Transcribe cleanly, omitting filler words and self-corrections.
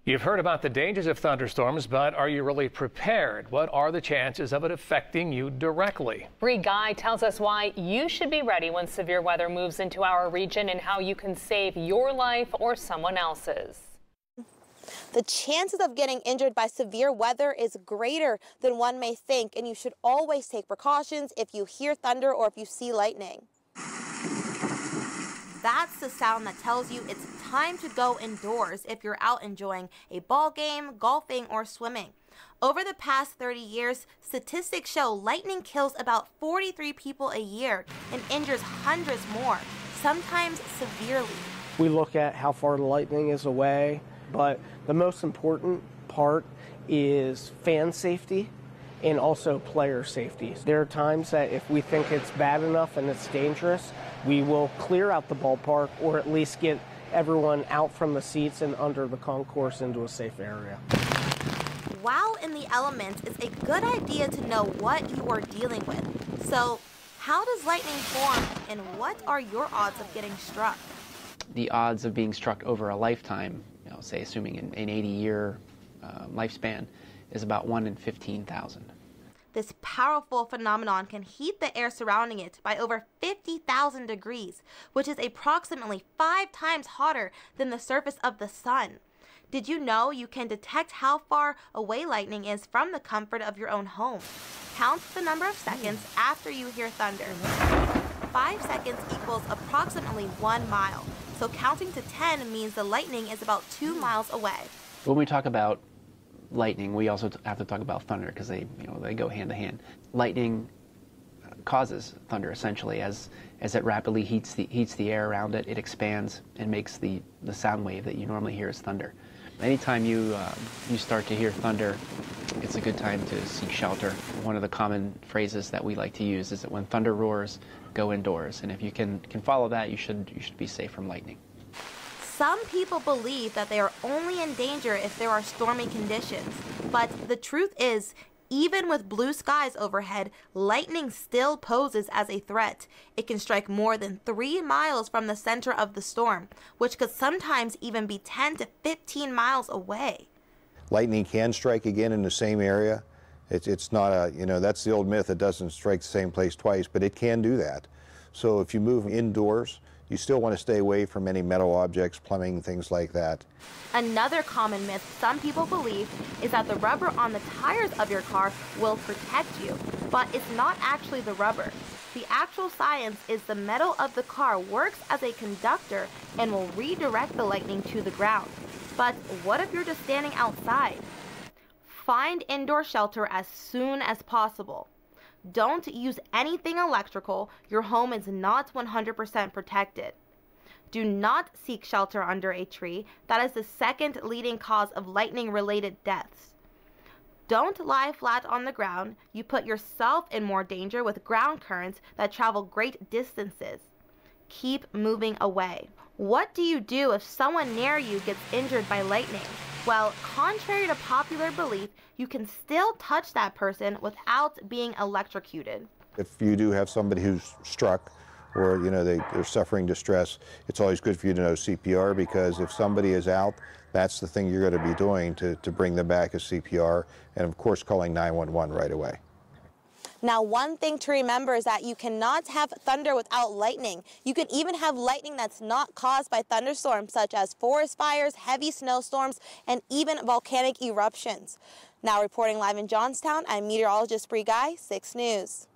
You've heard about the dangers of thunderstorms, but are you really prepared? What are the chances of it affecting you directly? Bree Guy tells us why you should be ready when severe weather moves into our region and how you can save your life or someone else's. The chances of getting injured by severe weather is greater than one may think, and you should always take precautions if you hear thunder or if you see lightning. That's the sound that tells you it's time to go indoors if you're out enjoying a ball game, golfing, or swimming. Over the past 30 years, statistics show lightning kills about 43 people a year and injures hundreds more, sometimes severely. We look at how far the lightning is away, but the most important part is fan safety and also player safety. There are times that if we think it's bad enough and it's dangerous, we will clear out the ballpark or at least get everyone out from the seats and under the concourse into a safe area. While in the elements, it's a good idea to know what you are dealing with. So, how does lightning form and what are your odds of getting struck? The odds of being struck over a lifetime, say assuming an 80-year lifespan, is about 1 in 15,000. This powerful phenomenon can heat the air surrounding it by over 50,000 degrees, which is approximately 5 times hotter than the surface of the sun. Did you know you can detect how far away lightning is from the comfort of your own home? Count the number of seconds after you hear thunder. 5 seconds equals approximately 1 mile, so counting to 10 means the lightning is about 2 miles away. When we talk about lightning, we also have to talk about thunder because they go hand to hand. Lightning causes thunder essentially as it rapidly heats the air around it. It expands and makes the sound wave that you normally hear as thunder. Anytime you start to hear thunder, it's a good time to seek shelter. One of the common phrases that we like to use is that when thunder roars, go indoors. And if you can follow that, you should be safe from lightning. Some people believe that they are only in danger if there are stormy conditions, but the truth is, even with blue skies overhead, lightning still poses as a threat. It can strike more than 3 miles from the center of the storm, which could sometimes even be 10 to 15 miles away. Lightning can strike again in the same area. It's not a, that's the old myth, it doesn't strike the same place twice, but it can do that. So if you move indoors, you still want to stay away from any metal objects, plumbing, things like that. Another common myth some people believe is that the rubber on the tires of your car will protect you, but it's not actually the rubber. The actual science is the metal of the car works as a conductor and will redirect the lightning to the ground. But what if you're just standing outside? Find indoor shelter as soon as possible. Don't use anything electrical. Your home is not 100% protected. Do not seek shelter under a tree. That is the second leading cause of lightning-related deaths. Don't lie flat on the ground. You put yourself in more danger with ground currents that travel great distances. Keep moving away. What do you do if someone near you gets injured by lightning? Well, contrary to popular belief, you can still touch that person without being electrocuted. If you do have somebody who's struck or they're suffering distress, it's always good for you to know CPR, because if somebody is out, that's the thing you're going to be doing to bring them back is CPR, and of course calling 911 right away. Now, one thing to remember is that you cannot have thunder without lightning. You can even have lightning that's not caused by thunderstorms, such as forest fires, heavy snowstorms, and even volcanic eruptions. Now, reporting live in Johnstown, I'm meteorologist Bree Guy, 6 News.